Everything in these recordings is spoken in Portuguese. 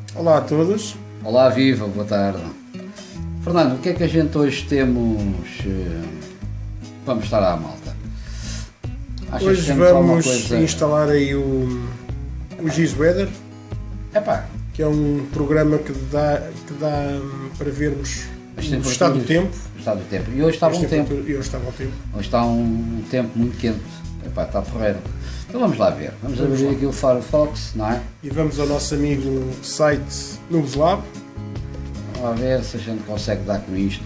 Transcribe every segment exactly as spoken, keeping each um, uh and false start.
Olá a todos. Olá, viva, boa tarde. Fernando, o que é que a gente hoje temos para mostrar à malta? Achas Hoje que temos alguma vamos coisa... instalar aí o, o GISweather, Epá, que é um programa que dá, que dá hum, para vermos as o estado do tempo. O estado do tempo. E hoje está bom tempo. E hoje está bom tempo. Hoje está um tempo muito quente. Epá, está porreiro. Então vamos lá ver. Vamos, vamos abrir lá aqui o Firefox, não é? E vamos ao nosso amigo site Noobslab. Vamos lá ver se a gente consegue dar com isto.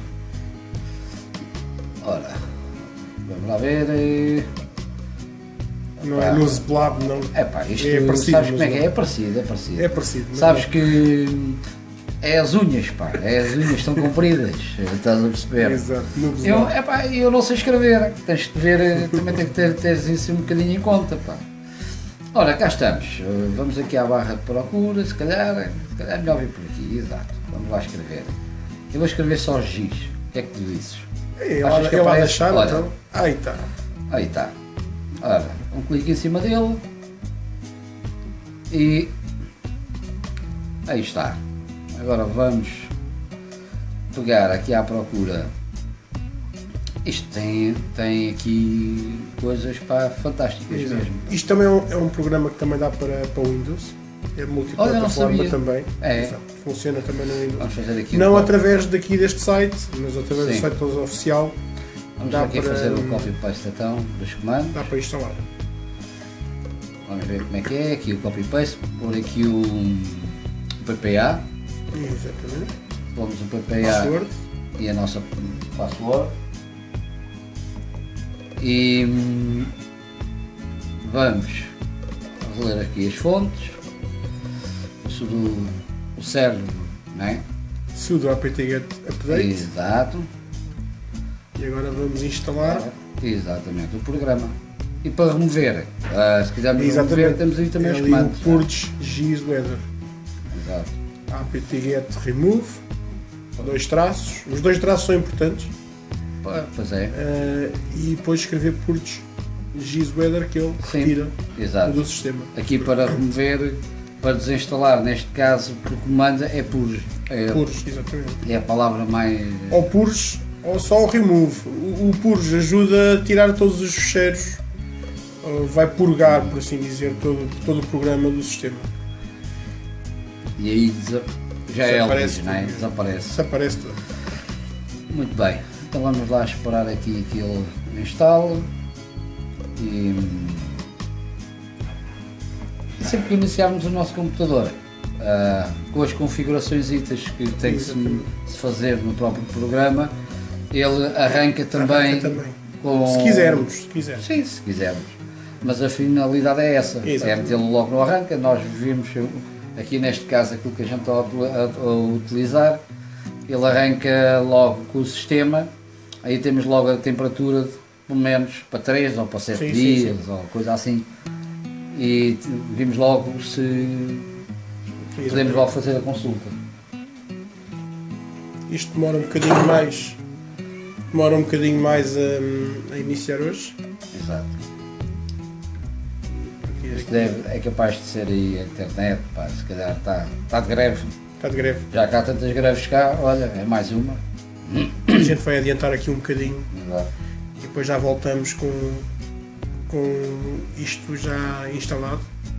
Ora, vamos lá ver. E... Não é Noobslab, não. Epá, isto é parecido, sabes como é que é? não. É parecido, é parecido. É parecido. Sabes não. que é as unhas, pá. É as unhas estão compridas. Estás a perceber? Exato. Eu, epá, eu não sei escrever. Tens de ver, também tem que ter, ter isso um bocadinho em conta, pá. Ora, cá estamos. Vamos aqui à barra de procura, se calhar, se calhar é melhor vir por aqui, exato. Vamos lá escrever. Eu vou escrever só giz. O que é que tu dizes? É, ela, que ela aparece? deixar, Olha. então. Aí está. Aí está. Ora, um clique em cima dele. E aí está. Agora vamos pegar aqui à procura. Isto tem, tem aqui coisas pá, fantásticas Exato. mesmo. Isto também é um, é um programa que também dá para, para Windows. É multiplataforma também. É. Exato. Funciona também no Windows. Vamos fazer aqui Não um através daqui deste site, mas através Sim. do site oficial. Vamos dá aqui para, fazer o copy paste então dos comandos. Dá para instalar. Vamos ver como é que é. Aqui o copy paste, pôr aqui o, o P P A. Exatamente. Pomos o P P A Password. e a nossa password. E hum, vamos reler aqui as fontes. Sudo o cérebro, não é? Sudo apt-get update. Exato. E agora vamos instalar. Exatamente, o programa. E para remover, uh, se quisermos Exatamente. remover, temos aí também é os ali comandos. o purge GISweather. Exato. apt-get remove. Dois traços. Os dois traços são importantes. Pois é. Uh, e depois escrever purge GISweather, que ele Sim. retira Exato. do sistema. Aqui para remover, para desinstalar, neste caso, por comando é purge. É, Purge, exatamente. é a palavra mais. Ou purge ou só o remove. O, o purge ajuda a tirar todos os ficheiros, uh, vai purgar, por assim dizer, todo, todo o programa do sistema. E aí desa- já é Desaparece ele, não é? tudo. Desaparece. Desaparece tudo. Muito bem, então vamos lá esperar aqui que ele instale. E sempre que iniciarmos o nosso computador, ah, com as configurações que tem que se, se fazer no próprio programa, ele arranca também, Arranca também. com... Se quisermos, se quisermos. Sim, se quisermos. Mas a finalidade é essa, Exatamente. é metê-lo logo no arranca. Nós vimos aqui neste caso aquilo que a gente está a, a utilizar, ele arranca logo com o sistema, aí temos logo a temperatura de, pelo menos para três ou para sete Sim, sim, dias sim. ou coisa assim, e vimos logo se podemos logo fazer a consulta. Isto demora um bocadinho mais, demora um bocadinho mais a, a iniciar hoje. Exato. Isto deve, é capaz de ser aí a internet, pá, se calhar está, está de greve. Está de greve. Já cá há tantas greves cá, olha, é mais uma. A gente vai adiantar aqui um bocadinho Exato. e depois já voltamos com, com isto já instalado.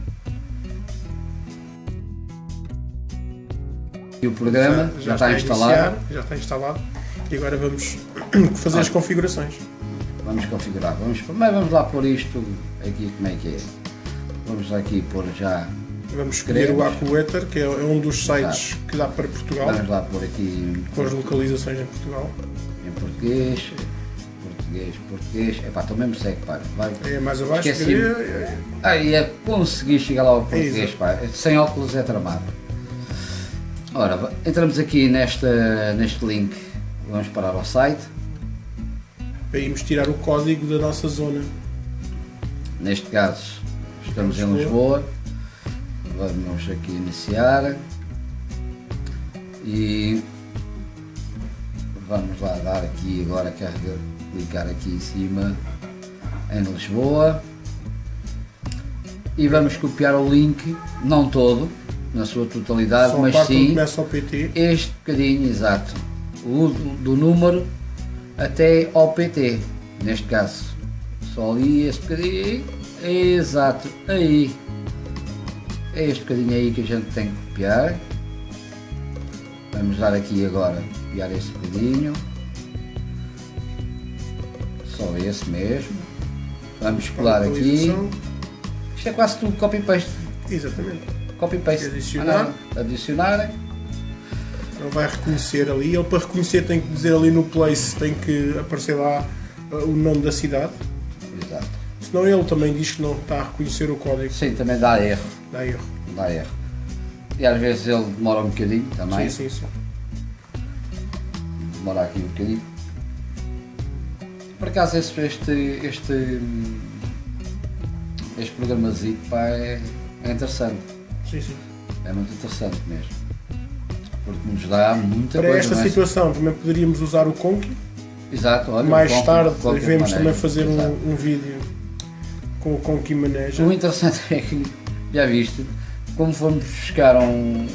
E o programa já, já está, está instalado. Iniciar, já está instalado e agora vamos fazer ah. as configurações. Vamos configurar. Vamos, primeiro vamos lá pôr isto aqui, como é que é. Vamos aqui pôr já. Vamos escolher o AccuWeather, que é um dos sites Exato. que dá para Portugal. Vamos lá pôr aqui. Com as localizações em Portugal. Em português. Português, português. Epá, estou mesmo seco, pá. Vai. É mais abaixo. Esqueci. É... Ah, e é conseguir chegar lá ao português, é pá. Sem óculos é tramado. Ora, entramos aqui nesta, neste link. Vamos parar ao site. Para irmos tirar o código da nossa zona. Neste caso, estamos em Lisboa. Vamos aqui iniciar e vamos lá dar aqui agora, carregar, clicar aqui em cima em Lisboa e vamos copiar o link, não todo, na sua totalidade, Só mas parte onde sim começa o P T. este bocadinho, exato, o do, do número até ao P T, neste caso, só ali este bocadinho, exato, aí, é este bocadinho aí que a gente tem que copiar. Vamos dar aqui agora, copiar este bocadinho, só esse mesmo, vamos colar aqui, isto é quase tudo copy-paste. Exatamente. Copy-paste, Adicionar. Ah, adicionar, Ele vai reconhecer ali, ele para reconhecer tem que dizer ali no place, tem que aparecer lá uh, o nome da cidade, exato. senão ele também diz que não está a reconhecer o código, Sim, também dá erro, dá erro. dá erro. E às vezes ele demora um bocadinho também, Sim, sim, sim. demora aqui um bocadinho. Por acaso este, este, este, este programazinho, pá, é, é interessante, Sim, sim. é muito interessante mesmo, porque nos dá muita Para coisa. esta não é? situação também poderíamos usar o Conky. Exato, olha, Mais o Conky- tarde Conky devemos Manager, também fazer exato. um, um vídeo com o Conky Manager. O interessante é que, já viste, como fomos buscar um,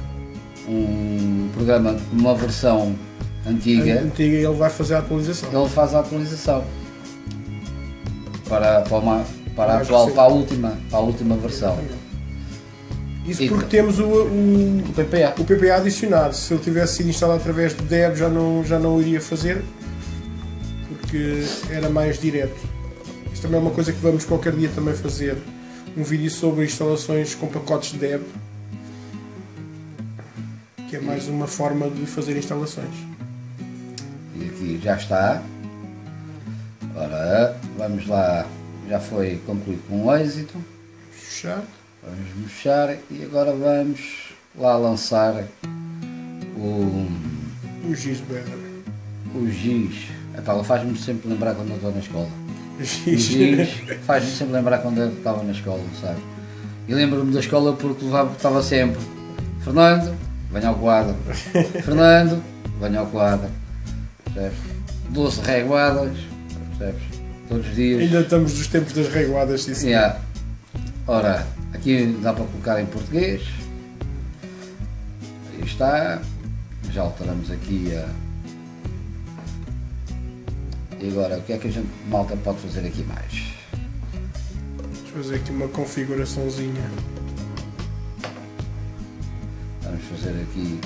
um programa de uma versão antiga, Antiga, ele vai fazer a atualização. ele faz a atualização para, para, uma, para a Mais atual, recente. para a última, para a última versão. Isso E- porque temos o, o, O P P A. o P P A adicionado. Se ele tivesse sido instalado através de Deb já não, já não o iria fazer, porque era mais direto. Isto também é uma coisa que vamos qualquer dia também fazer, um vídeo sobre instalações com pacotes de Deb, que é mais uma forma de fazer instalações. E aqui já está. Ora, vamos lá, já foi concluído com êxito. Fechar. Vamos fechar e agora vamos lá lançar o, O giz de Better. o giz. Epá, ela faz-me sempre lembrar quando eu estou na escola. O O giz. giz faz-me sempre lembrar quando eu estava na escola, sabe? E lembro-me da escola porque levava, estava sempre Fernando, venha ao quadro. Fernando, venha ao quadro. Percebes? doze reguadas, percebes? Todos os dias. Ainda estamos nos tempos das reguadas, sim, senhor. Yeah. Ora, aqui dá para colocar em português. Aí está. Já alteramos aqui a. E agora, o que é que a gente, malta, pode fazer aqui mais? Vamos fazer aqui uma configuraçãozinha. Vamos fazer aqui.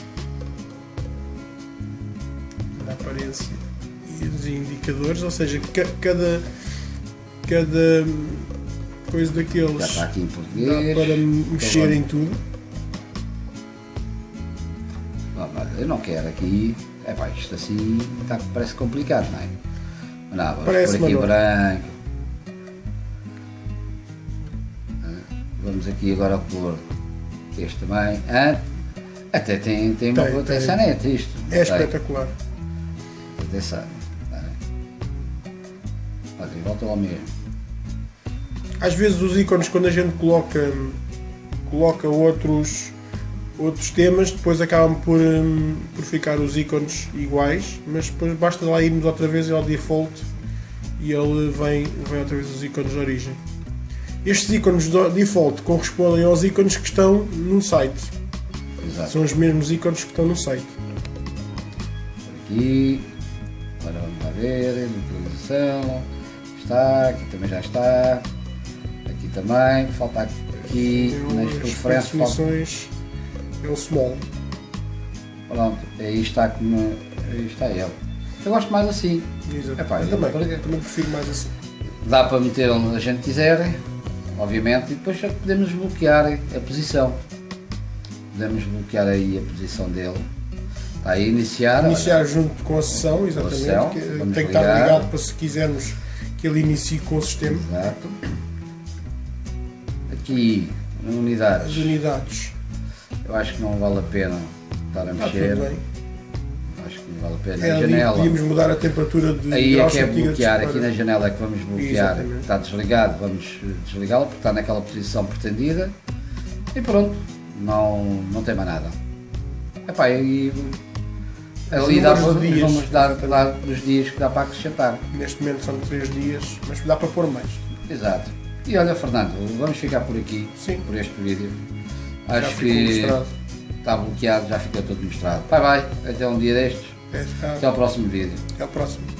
Da aparência e dos indicadores, ou seja, ca- cada, cada coisa daqueles Já está aqui em dá português. para mexer Então, em tudo. Não, não, eu não quero aqui. É pá, isto assim tá, parece complicado, não é? Não, vamos Parece, por aqui mas não. branco. Ah, vamos aqui agora pôr este também. Ah, até tem, tem uma Tem, boa tem. tensanete isto. É Tem. espetacular. Atenção. Olha, volta ao mesmo. Às vezes os ícones, quando a gente coloca, coloca outros, outros temas, depois acabam por, hum, por ficar os ícones iguais, mas depois basta lá irmos outra vez ao default e ele vem, vem outra vez os ícones de origem. Estes ícones do default correspondem aos ícones que estão no site. Exato. São os mesmos ícones que estão no site. Aqui. Agora vamos lá ver. Localização. Está. Aqui também já está. Aqui também. Falta aqui Tem nas as preferências. Falta, definições, é o small. pronto. Aí está como. Aí está ele. Eu gosto mais assim. Exato. Epá, eu eu também, também. também prefiro mais assim. Dá para meter onde a gente quiser. Obviamente. E depois já podemos bloquear a posição. Podemos bloquear aí a posição dele. Está aí iniciar. Iniciar olha. junto com a sessão, exatamente. sessão, que vamos tem que estar ligar. ligado para se quisermos que ele inicie com o sistema. Exato. Aqui, unidades. As unidades. Eu acho que não vale a pena estar a Está mexer. tudo bem. Acho que não vale a pena. É Na ali janela. podíamos mudar a temperatura de Aí é grau que é centígrados bloquear. para- Aqui na janela é que vamos bloquear. Exatamente. Está desligado, vamos desligá-lo porque está naquela posição pretendida. E pronto. Não, não tem mais nada. Epá, e ali dá para números de os dias. números dar, dar dos dias que dá para acrescentar. Neste momento são três dias, mas dá para pôr mais. Exato. E olha, Fernando, vamos ficar por aqui, Sim. por este vídeo. Acho ficou que mostrado. está bloqueado, já ficou tudo mostrado. Bye bye, até um dia destes. É, Até ao próximo vídeo. Até ao próximo.